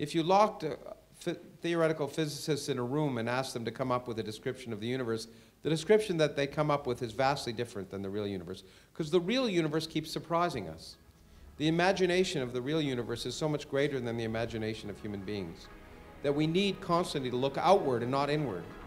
If you locked theoretical physicists in a room and asked them to come up with a description of the universe, the description that they come up with is vastly different than the real universe, because the real universe keeps surprising us. The imagination of the real universe is so much greater than the imagination of human beings that we need constantly to look outward and not inward.